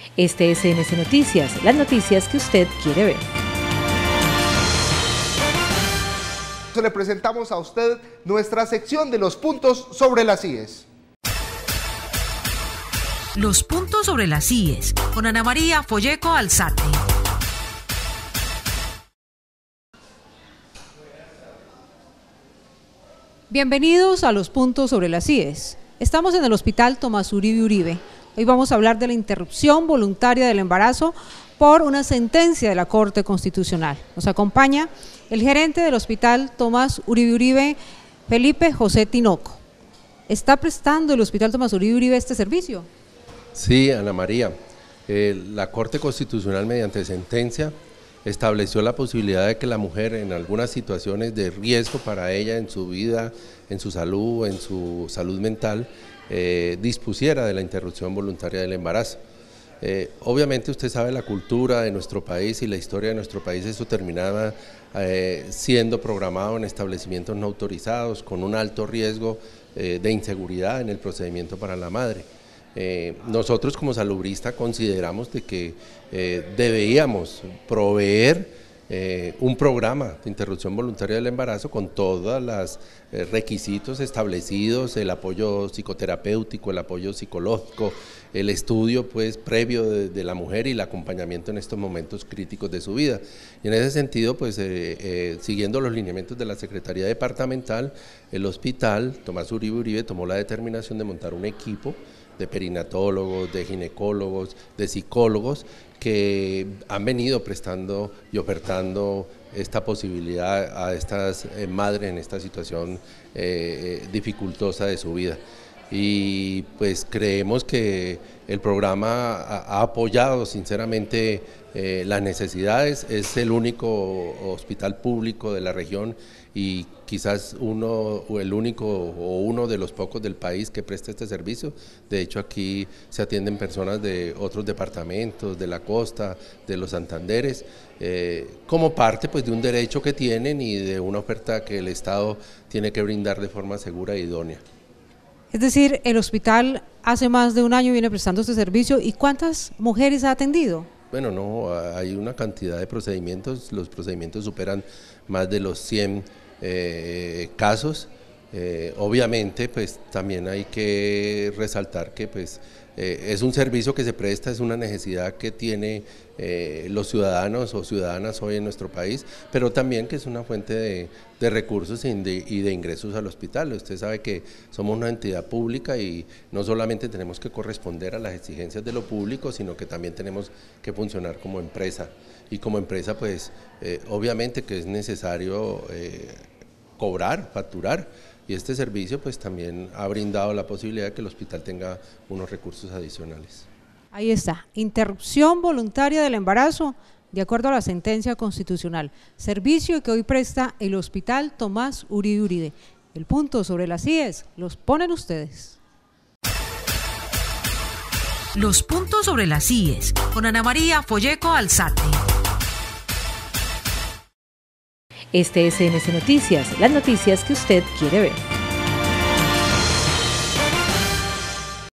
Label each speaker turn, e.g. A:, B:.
A: Este es CNC Noticias, las noticias que usted quiere ver.
B: Le presentamos a usted nuestra sección de los puntos sobre las IES.
C: Los puntos sobre las IES, con Ana María Folleco Alzate.
D: Bienvenidos a los puntos sobre las IES. Estamos en el Hospital Tomás Uribe Uribe. Hoy vamos a hablar de la interrupción voluntaria del embarazo por una sentencia de la Corte Constitucional. Nos acompaña el gerente del Hospital Tomás Uribe Uribe, Felipe José Tinoco. ¿Está prestando el Hospital Tomás Uribe Uribe este servicio?
E: Sí, Ana María. La Corte Constitucional, mediante sentencia, estableció la posibilidad de que la mujer, en algunas situaciones de riesgo para ella en su vida, en su salud mental, dispusiera de la interrupción voluntaria del embarazo. Obviamente usted sabe la cultura de nuestro país y la historia de nuestro país, eso terminaba siendo programado en establecimientos no autorizados con un alto riesgo de inseguridad en el procedimiento para la madre. Nosotros como salubristas consideramos de que debíamos proveer un programa de interrupción voluntaria del embarazo con todos los requisitos establecidos, el apoyo psicoterapéutico, el apoyo psicológico, el estudio pues previo de la mujer y el acompañamiento en estos momentos críticos de su vida. Y en ese sentido, pues siguiendo los lineamientos de la Secretaría Departamental, el Hospital Tomás Uribe Uribe tomó la determinación de montar un equipo de perinatólogos, de ginecólogos, de psicólogos que han venido prestando y ofertando esta posibilidad a estas madres en esta situación dificultosa de su vida. Y pues creemos que el programa ha apoyado sinceramente las necesidades, es el único hospital público de la región y quizás uno de los pocos del país que presta este servicio. De hecho, aquí se atienden personas de otros departamentos, de la costa, de los Santanderes, como parte pues de un derecho que tienen y de una oferta que el Estado tiene que brindar de forma segura e idónea.
D: Es decir, el hospital hace más de un año viene prestando este servicio. ¿Y cuántas mujeres ha atendido?
E: Bueno, no, hay una cantidad de procedimientos, los procedimientos superan más de los 100 casos. Obviamente, pues también hay que resaltar que pues es un servicio que se presta, es una necesidad que tiene los ciudadanos o ciudadanas hoy en nuestro país, pero también que es una fuente de recursos y de ingresos al hospital. Usted sabe que somos una entidad pública y no solamente tenemos que corresponder a las exigencias de lo público, sino que también tenemos que funcionar como empresa. Y como empresa, pues obviamente que es necesario cobrar, facturar, y este servicio pues también ha brindado la posibilidad de que el hospital tenga unos recursos adicionales. Ahí
D: está, interrupción voluntaria del embarazo de acuerdo a la sentencia constitucional, servicio que hoy presta el Hospital Tomás Uribe Uribe. El punto sobre las IES los ponen ustedes.
C: Los puntos sobre las IES, con Ana María Folleco Alzate.
A: Este es CNC Noticias, las noticias que usted quiere ver.